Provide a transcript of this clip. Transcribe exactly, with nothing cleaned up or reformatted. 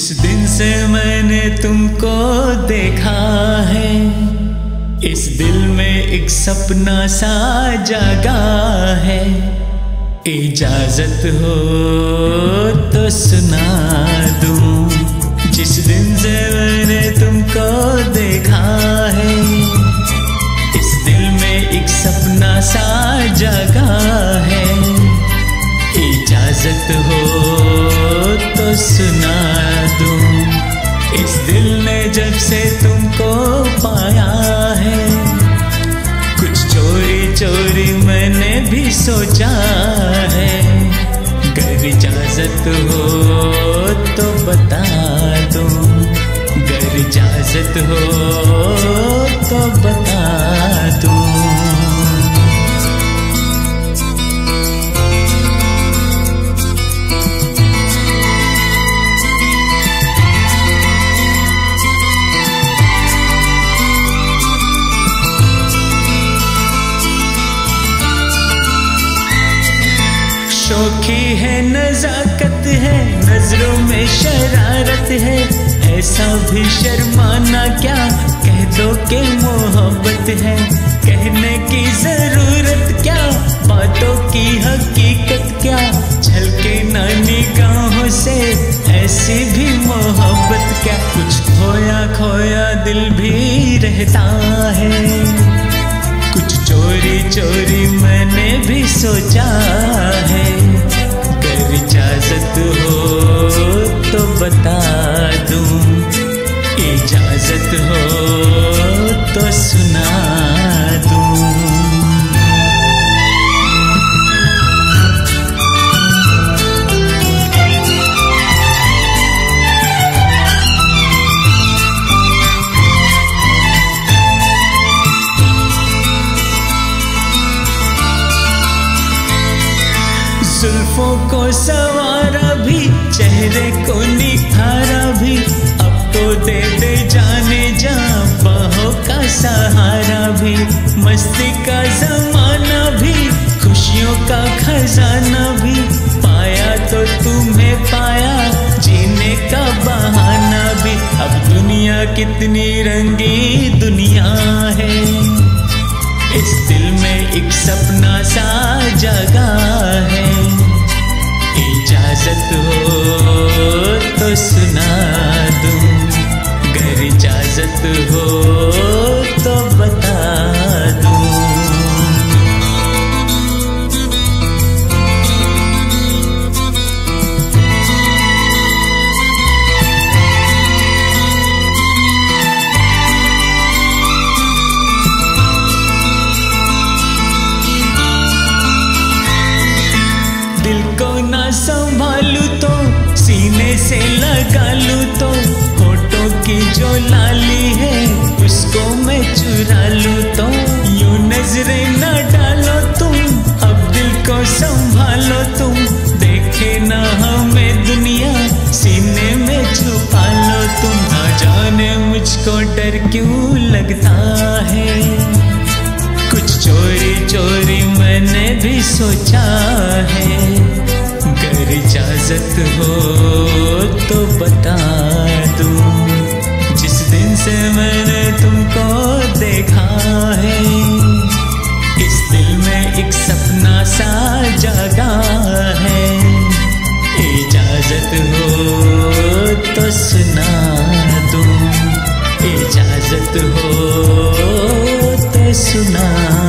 जिस दिन से मैंने तुमको देखा है, इस दिल में एक सपना सा जागा है। इजाजत हो तो सुना दूं। जिस दिन से मैंने तुमको देखा है, इस दिल में एक सपना सा जागा है। इजाजत हो तो सुना दूं। इस दिल ने जब से तुमको पाया है, कुछ चोरी चोरी मैंने भी सोचा है। अगर इजाजत हो तो बता दो, अगर इजाजत हो तो बता दो। शौखी है, नजाकत है, नजरों में शरारत है। ऐसा भी शर्माना क्या, कह दो कि मोहब्बत है। कहने की जरूरत क्या, बातों की हकीकत क्या। झलके ना निगाहों से ऐसी भी मोहब्बत क्या। कुछ खोया खोया दिल भी रहता है, कुछ चोरी चोरी मैंने भी सोचा है। अगर इजाजत हो तो बता दूं, इजाजत हो तो सुना दूं। जुल्फों को सवारा भी, चेहरे को निखारा भी। अब तो दे दे जाने जा, बाहों का सहारा भी। मस्ती का जमाना भी, खुशियों का खजाना भी। पाया तो तुम्हें पाया, जीने का बहाना भी। अब दुनिया कितनी रंगी दुनिया है, इस दिल में एक सपना सा जगा है। इजाजत हो तो सुना दूं, अगर इजाजत हो तो बता दूं। दिल को ना संभालू तो सीने से लगा लूं तो, होठों की जो लाली है उसको मैं चुरा लूं तो। यूं नजरें ना डालो तुम, अब दिल को संभालो तुम। देखे ना हमें दुनिया, सीने में छुपा लो तुम। ना जाने मुझको डर क्यों लगता है, कुछ चोरी चोरी मैंने भी सोचा है। अगर इजाजत हो तो बता दूं। जिस दिन से मैंने तुमको देखा है, इस दिल में एक सपना सा जागा है। इजाजत हो तो सुना दूं, इजाजत हो तो सुना